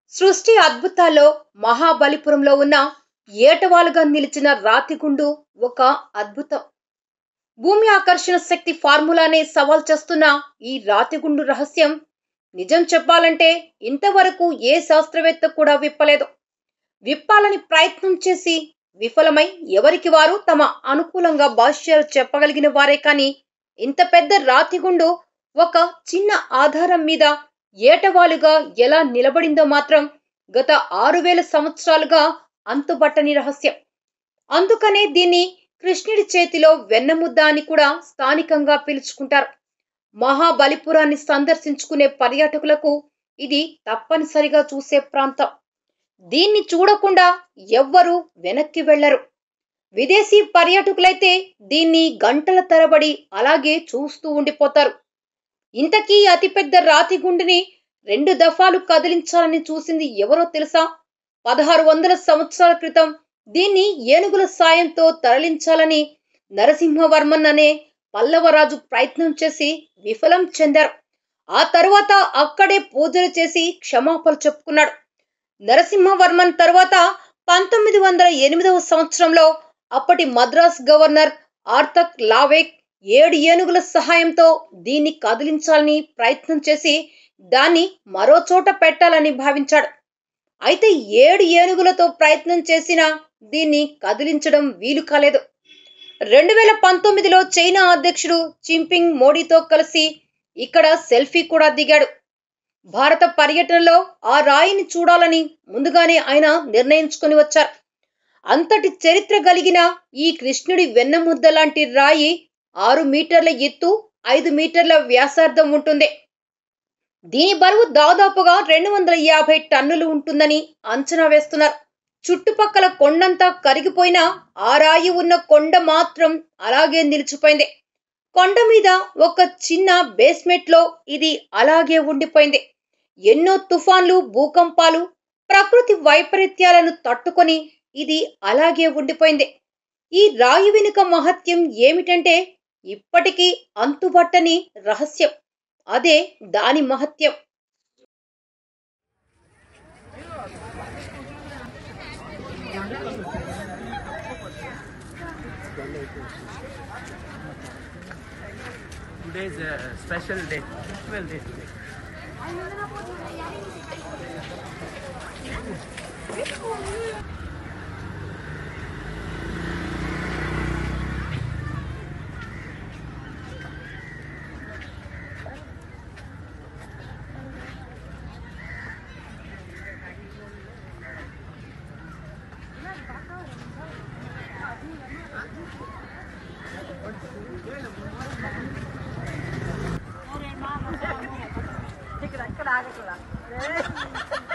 సృష్టి అద్భుతాల్లో మహాబలిపురంలో ఉన్న ఏటవాలుగా నిలిచిన రాతిగుండు ఒక అద్భుతం. భూమి ఆకర్షణ శక్తి ఫార్ములానే సవాల్ చేస్తున్న ఈ రాతిగుండు రహస్యం నిజం చెప్పాలంటే ఇంతవరకు ఏ శాస్త్రవేత్త కూడా విప్పలేదు. విప్పాలని ప్రయత్నం చేసి విఫలమై ఎవరికి వారు తమ అనుకూలంగా భాష్యాలు చెప్పగలిగిన వారే కానీ ఇంత పెద్ద రాతిగుండు ఒక చిన్న ఆధారం మీద ఏటవాలుగా ఎలా నిలబడిందో మాత్రం గత 6000 సంవత్సరాలుగా అంతుబట్టని రహస్యం. అందుకనే దీన్ని కృష్ణుడి చేతిలో వెన్నముద్ద అని కూడా స్థానికంగా పిలుచుకుంటారు. మహాబలిపురాన్ని సందర్శించుకునే పర్యాటకులకు ఇది తప్పనిసరిగా చూసే ప్రాంతం. దీన్ని చూడకుండా ఎవ్వరూ వెనక్కి వెళ్లరు. విదేశీ పర్యాటకులైతే దీన్ని గంటల తరబడి అలాగే చూస్తూ ఉండిపోతారు. ఇంతకీ అతిపెద్ద రాతిగుండుని 2 దఫాలు కదిలించాలని చూసింది ఎవరో తెలుసా? 1600 సంవత్సరాల క్రితం దీన్ని ఏనుగుల సాయంతో తరలించాలని నరసింహవర్మన్ అనే పల్లవరాజు ప్రయత్నం చేసి విఫలం చెందారు. ఆ తరువాత అక్కడే పూజలు చేసి క్షమాపణ చెప్పుకున్నాడు. నరసింహవర్మన్ తర్వాత 1908వ సంవత్సరంలో అప్పటి మద్రాస్ గవర్నర్ ఆర్థర్ లావేక్ 7 ఏనుగుల సహాయంతో దీన్ని కదిలించాలని ప్రయత్నం చేసి దాన్ని మరో చోట పెట్టాలని భావించాడు. అయితే 7 ఏనుగులతో ప్రయత్నం చేసినా దీన్ని కదిలించడం వీలు కాలేదు. 2019లో చైనా అధ్యక్షుడు జిన్పింగ్ మోడీతో కలిసి ఇక్కడ సెల్ఫీ కూడా దిగాడు. భారత పర్యటనలో ఆ రాయిని చూడాలని ముందుగానే ఆయన నిర్ణయించుకొని వచ్చారు. అంతటి చరిత్ర కలిగిన ఈ కృష్ణుడి వెన్నముద్ద లాంటి రాయి 6 మీటర్ల ఎత్తు, 5 మీటర్ల వ్యాసార్థం ఉంటుంది. దీని బరువు దాదాపుగా 250 టన్నులు ఉంటుందని అంచనా వేస్తున్నారు. చుట్టుపక్కల కొండంతా కరిగిపోయినా ఆ రాయి ఉన్న కొండ మాత్రం అలాగే నిలిచిపోయింది. కొండ మీద ఒక చిన్న బేస్మెంట్ లో ఇది అలాగే ఉండిపోయింది. ఎన్నో తుఫాన్లు, భూకంపాలు, ప్రకృతి వైపరీత్యాలను తట్టుకొని ఇది అలాగే ఉండిపోయింది. ఈ రాయి వెనుక మహత్యం ఏమిటంటే ఇప్పటికీ అంతుబట్టని రహస్యం. అదే దాని మహత్యం. Today is a special day, festival day today. ఇక్కడ ఆగకూడదు.